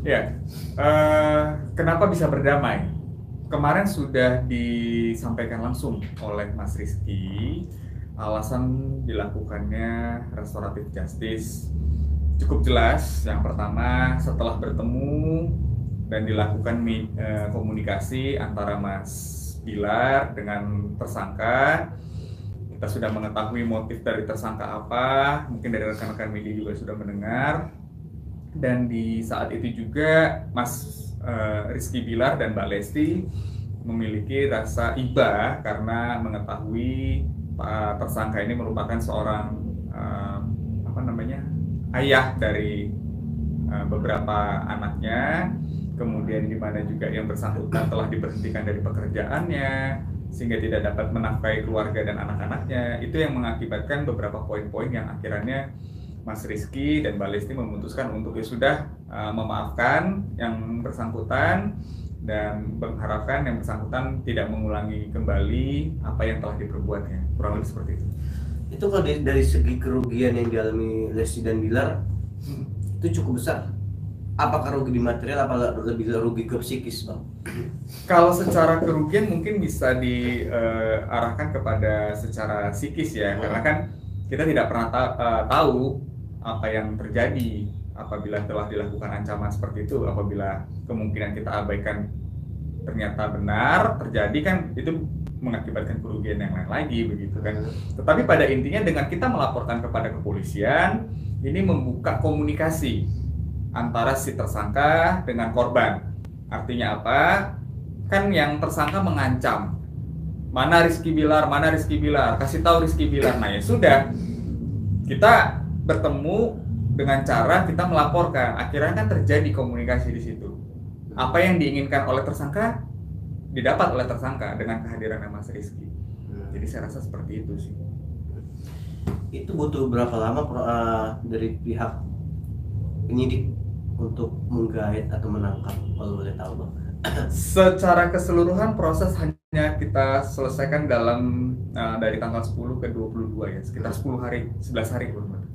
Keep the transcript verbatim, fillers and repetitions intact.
Ya, eh, kenapa bisa berdamai? Kemarin sudah disampaikan langsung oleh Mas Rizky, alasan dilakukannya restoratif justice cukup jelas. Yang pertama, setelah bertemu dan dilakukan eh, komunikasi antara Mas Bilar dengan tersangka, kita sudah mengetahui motif dari tersangka apa, mungkin dari rekan-rekan media juga sudah mendengar. Dan di saat itu juga Mas uh, Rizky Bilar dan Mbak Lesti memiliki rasa iba karena mengetahui Pak tersangka ini merupakan seorang uh, apa namanya ayah dari uh, beberapa anaknya, kemudian di mana juga yang bersangkutan telah diberhentikan dari pekerjaannya sehingga tidak dapat menafkahi keluarga dan anak-anaknya. Itu yang mengakibatkan beberapa poin-poin yang akhirnya Mas Rizky dan Mbak Lesti memutuskan untuk ya sudah uh, memaafkan yang bersangkutan dan mengharapkan yang bersangkutan tidak mengulangi kembali apa yang telah diperbuatnya, kurang lebih seperti itu. Itu kalau dari, dari segi kerugian yang dialami Lesti dan Bilar hmm. itu cukup besar. Apakah rugi di material, apakah lebih rugi ke psikis, Bang? Kalau secara kerugian mungkin bisa diarahkan uh, kepada secara psikis ya, hmm. karena kan kita tidak pernah ta- uh, tahu apa yang terjadi apabila telah dilakukan ancaman seperti itu. Apabila kemungkinan kita abaikan ternyata benar terjadi, kan itu mengakibatkan kerugian yang lain lagi begitu kan. Tetapi pada intinya dengan kita melaporkan kepada kepolisian, ini membuka komunikasi antara si tersangka dengan korban. Artinya apa? Kan yang tersangka mengancam, mana Rizky Bilar, mana Rizky Bilar, kasih tahu Rizky Bilar. Nah ya sudah, kita bertemu dengan cara kita melaporkan. Akhirnya kan terjadi komunikasi di situ. Apa yang diinginkan oleh tersangka didapat oleh tersangka dengan kehadiran Mas Rizky. Jadi saya rasa seperti itu sih. Itu butuh berapa lama uh, dari pihak penyidik untuk menggait atau menangkap, kalau boleh tahu, Bang? Secara keseluruhan proses hanya kita selesaikan dalam uh, dari tanggal sepuluh ke dua puluh dua ya, sekitar sepuluh hari, sebelas hari.